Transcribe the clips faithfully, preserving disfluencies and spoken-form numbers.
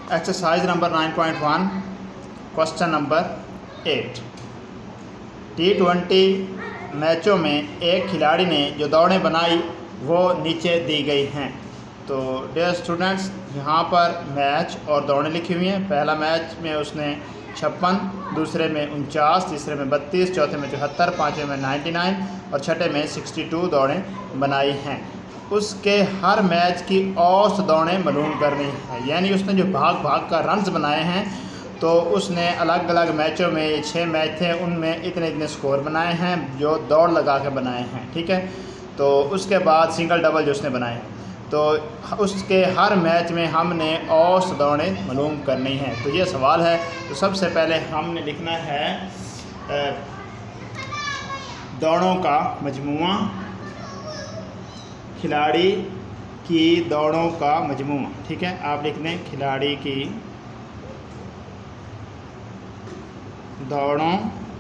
Exercise number nine point one, question number eight. T twenty मैचों में एक खिलाड़ी ने जो दौड़ें बनाई वो नीचे दी गई हैं। तो डियर स्टूडेंट्स, यहाँ पर मैच और दौड़ें लिखी हुई हैं। पहला मैच में उसने छप्पन, दूसरे में उनचास, तीसरे में बत्तीस, चौथे में चौहत्तर, पाँचवें में नाइन्टी नाइन और छठे में सिक्सटी टू दौड़ें बनाई हैं। उसके हर मैच की औसत दौड़ें मालूम करनी है, यानी उसने जो भाग भाग का रन्स बनाए हैं तो उसने अलग अलग मैचों में, ये छः मैच थे, उनमें इतने इतने स्कोर बनाए हैं जो दौड़ लगा के बनाए हैं। ठीक है, तो उसके बाद सिंगल डबल जो उसने बनाए हैं, तो उसके हर मैच में हमने औसत दौड़ें मालूम करनी हैं। तो ये सवाल है। तो सबसे पहले हमने लिखना है दौड़ों का मजमूआ, खिलाड़ी की दौड़ों का मजमूआ। ठीक है, आप लिख दें खिलाड़ी की दौड़ों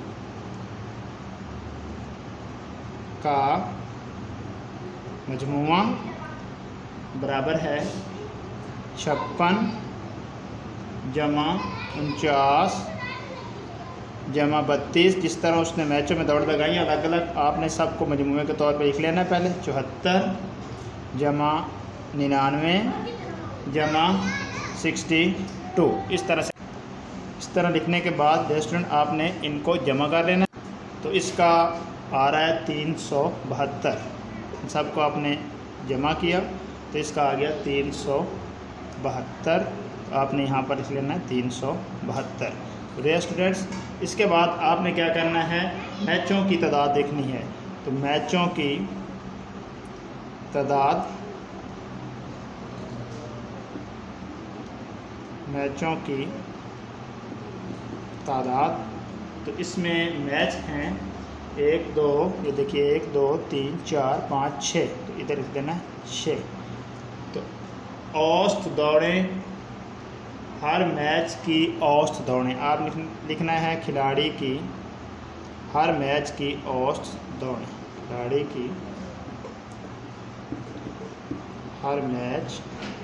का मजमूआ बराबर है छप्पन जमा उनचास जमा बत्तीस। जिस तरह उसने मैचों में दौड़ लगाई अलग अलग, आपने सबको मजमूए के तौर पे लिख लेना है। पहले चौहत्तर जमा निन्यानवे जमा सिक्सटी टू, इस तरह से इस तरह लिखने के बाद स्टूडेंट आपने इनको जमा कर लेना। तो इसका आ रहा है तीन सौ बहत्तर। सबको आपने जमा किया तो इसका आ गया तीन सौ बहत्तर। आपने यहाँ पर लिख लेना है तीन सौ बहत्तर। तो स्टूडेंट्स, इसके बाद आपने क्या करना है, मैचों की तादाद देखनी है। तो मैचों की तादाद मैचों की तादाद तो इसमें मैच हैं एक दो, ये देखिए एक दो तीन चार पाँच छः, तो इधर लिख देना है छः। तो औसत दौड़ें, हर मैच की औसत दौड़ें आप लिख, लिखना है खिलाड़ी की हर मैच की औसत दौड़ें। खिलाड़ी की हर मैच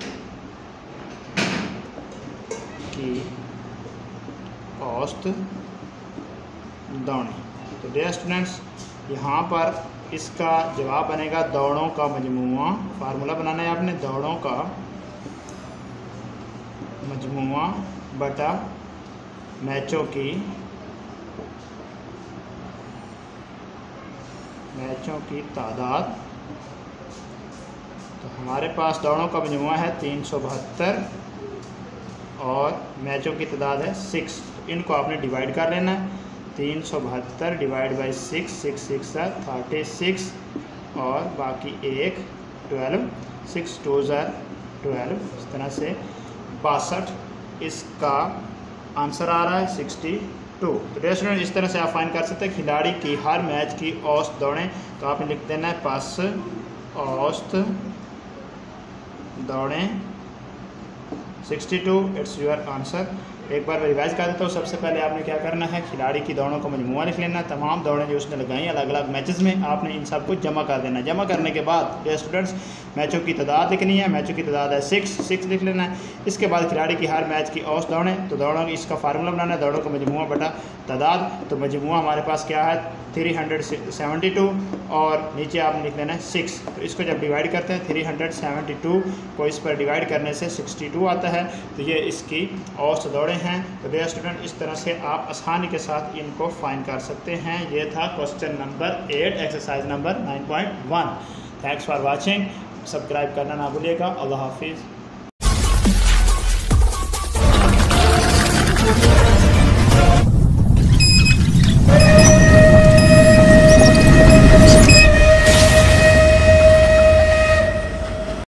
की औसत दौड़ें। तो डियर स्टूडेंट्स, यहाँ पर इसका जवाब बनेगा दौड़ों का मजमूआ। फार्मूला बनाना है आपने, दौड़ों का मजमूआ बटा मैचों की मैचों की तादाद। तो हमारे पास दौड़ों का मजमूआ है तीन सौ बहत्तर और मैचों की तादाद है सिक्स। तो इनको आपने डिवाइड कर लेना है। तीन सौ बहत्तर divide by six, six six है थर्टी सिक्स और बाकी एक ट्वेल्व, सिक्स टू ज़र ट्वेल्व, इस तरह से बासठ। इसका आंसर आ रहा है सिक्सटी टू। तो डियर स्टूडेंट, इस तरह से आप फाइंड कर सकते हैं खिलाड़ी की हर मैच की औसत दौड़ें। तो आपने लिख देना है पास औसत दौड़ें sixty two, it's your answer. एक बार मैं रिवाइज कर देता हूँ। सबसे पहले आपने क्या करना है, खिलाड़ी की दौड़ों का मजमूआ लिख लेना। तमाम दौड़ें जो उसने लगाई अलग अलग मैचेस में, आपने इन सब को जमा कर देना। जमा करने के बाद डियर स्टूडेंट्स मैचों की तादाद लिखनी है। मैचों की तादाद है सिक्स, सिक्स लिख लेना है। इसके बाद खिलाड़ी की हर मैच की औसत दौड़ें। तो दौड़ों इसका फार्मूला बनाना है, दौड़ों का मजमूआ बटा तादाद। तो मजमूआ हमारे पास क्या है थ्री हंड्रेड सेवेंटी टू और नीचे आपने लिख लेना है सिक्स। तो इसको जब डिवाइड करते हैं थ्री हंड्रेड सेवेंटी टू को इस पर डिवाइड करने से सिक्सटी टू आता है। तो ये इसकी औसत दौड़ें हैं। तो डियर स्टूडेंट, इस तरह से आप आसानी के साथ इनको फाइंड कर सकते हैं। ये था question number eight, exercise number nine point one. Thanks for watching. Subscribe करना ना भूलिएगा। अल्लाह हाफिज़।